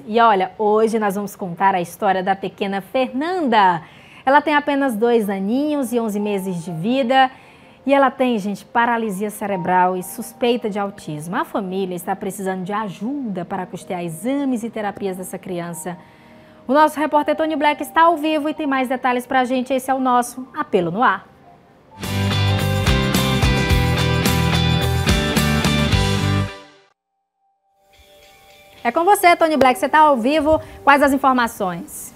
E olha, hoje nós vamos contar a história da pequena Fernanda. Ela tem apenas 2 aninhos e 11 meses de vida e ela tem, gente, paralisia cerebral e suspeita de autismo. A família está precisando de ajuda para custear exames e terapias dessa criança. O nosso repórter Tony Black está ao vivo e tem mais detalhes para a gente. Esse é o nosso Apelo no Ar. É com você, Tony Black. Você está ao vivo. Quais as informações?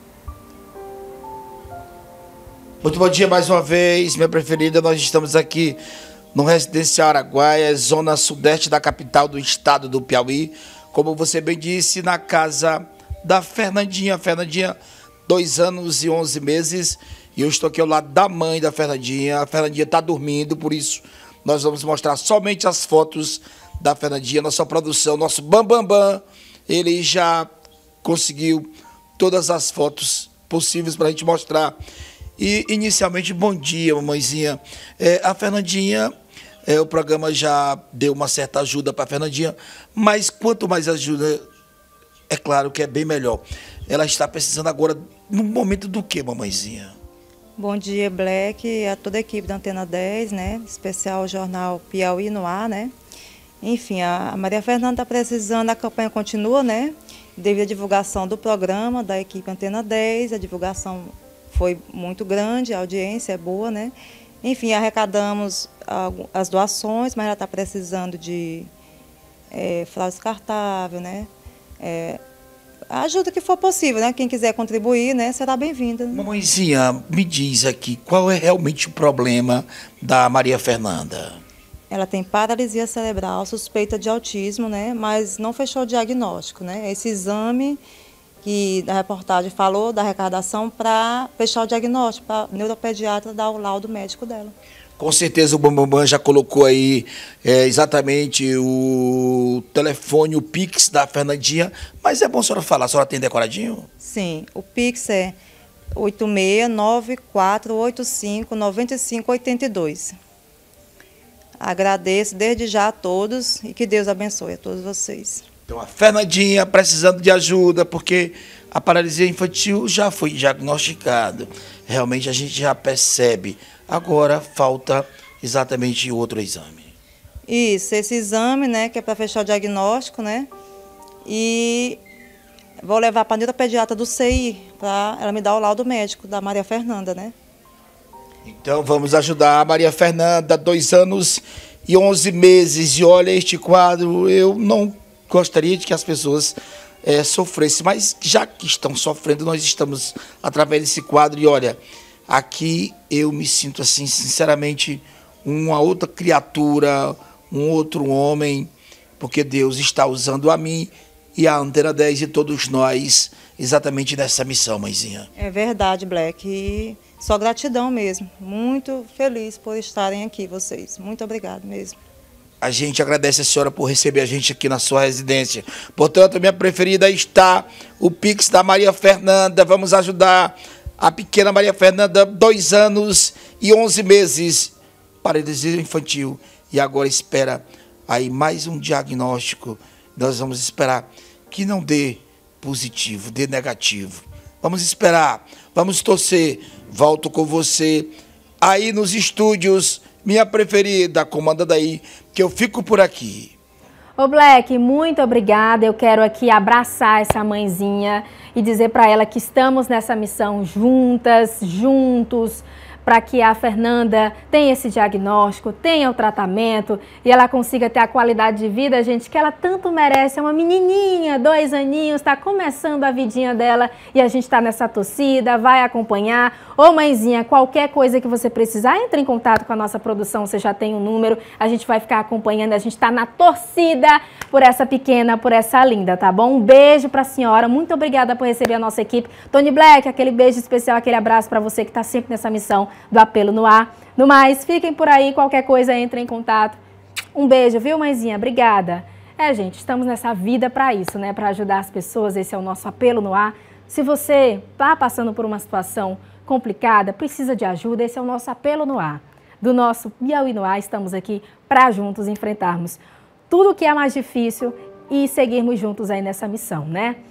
Muito bom dia mais uma vez, minha preferida. Nós estamos aqui no Residencial Araguaia, zona sudeste da capital do estado do Piauí. Como você bem disse, na casa da Fernandinha. Fernandinha, 2 anos e 11 meses. E eu estou aqui ao lado da mãe da Fernandinha. A Fernandinha está dormindo, por isso nós vamos mostrar somente as fotos da Fernandinha. Nossa produção, nosso Bambambam, ele já conseguiu todas as fotos possíveis para a gente mostrar. E inicialmente, bom dia, mamãezinha. A Fernandinha, o programa já deu uma certa ajuda para a Fernandinha, mas quanto mais ajuda, é claro que é bem melhor. Ela está precisando agora, no momento do que, mamãezinha? Bom dia, Black, a toda a equipe da Antena 10, né? Especial Jornal Piauí no Ar, né? Enfim, a Maria Fernanda está precisando, a campanha continua, né? Devido à divulgação do programa da equipe Antena 10, a divulgação foi muito grande, a audiência é boa, né? Enfim, arrecadamos as doações, mas ela está precisando de fralda descartável, né? A ajuda que for possível, né? Quem quiser contribuir, né, será bem-vinda. Mamãezinha, me diz aqui, qual é realmente o problema da Maria Fernanda? Ela tem paralisia cerebral, suspeita de autismo, né? Mas não fechou o diagnóstico, né? Esse exame que a reportagem falou da arrecadação para fechar o diagnóstico, para o neuropediatra dar o laudo médico dela. Com certeza o Bambambam já colocou aí exatamente o telefone, o Pix da Fernandinha, mas é bom a senhora falar, a senhora tem decoradinho? Sim, o Pix é 8694859582. Agradeço desde já a todos e que Deus abençoe a todos vocês. Então a Fernandinha precisando de ajuda, porque a paralisia infantil já foi diagnosticado. Realmente a gente já percebe. Agora falta exatamente outro exame. Isso, esse exame, né, que é para fechar o diagnóstico, né? E vou levar para a neuropediatra do CI, para ela me dar o laudo médico da Maria Fernanda, né? Então vamos ajudar a Maria Fernanda, 2 anos e 11 meses. E olha este quadro, eu não gostaria de que as pessoas sofressem, mas já que estão sofrendo, nós estamos através desse quadro. E olha, aqui eu me sinto assim, sinceramente, uma outra criatura, um outro homem, porque Deus está usando a mim e a Antena 10 e todos nós exatamente nessa missão, mãezinha. É verdade, Black, e só gratidão mesmo. Muito feliz por estarem aqui, vocês. Muito obrigada mesmo. A gente agradece a senhora por receber a gente aqui na sua residência. Portanto, a minha preferida está o Pix da Maria Fernanda. Vamos ajudar a pequena Maria Fernanda, 2 anos e 11 meses, paralisia infantil. E agora espera aí mais um diagnóstico. Nós vamos esperar que não dê positivo, dê negativo. Vamos esperar, vamos torcer. Volto com você aí nos estúdios, minha preferida, comanda aí, que eu fico por aqui. Ô Black, muito obrigada. Eu quero aqui abraçar essa mãezinha e dizer para ela que estamos nessa missão juntas, juntos, para que a Fernanda tenha esse diagnóstico, tenha o tratamento e ela consiga ter a qualidade de vida, gente, que ela tanto merece. É uma menininha, 2 aninhos, está começando a vidinha dela e a gente está nessa torcida, vai acompanhar. Ô mãezinha, qualquer coisa que você precisar, entre em contato com a nossa produção, você já tem um número, a gente vai ficar acompanhando, a gente está na torcida por essa pequena, por essa linda, tá bom? Um beijo para a senhora, muito obrigada por receber a nossa equipe. Tony Black, aquele beijo especial, aquele abraço para você que está sempre nessa missão do Apelo no Ar. No mais, fiquem por aí, qualquer coisa, entrem em contato. Um beijo, viu, mãezinha? Obrigada. Gente, estamos nessa vida para isso, né? Para ajudar as pessoas, esse é o nosso Apelo no Ar. Se você está passando por uma situação complicada, precisa de ajuda, esse é o nosso Apelo no Ar. Do nosso Piauí no Ar, estamos aqui para juntos enfrentarmos tudo o que é mais difícil e seguirmos juntos aí nessa missão, né?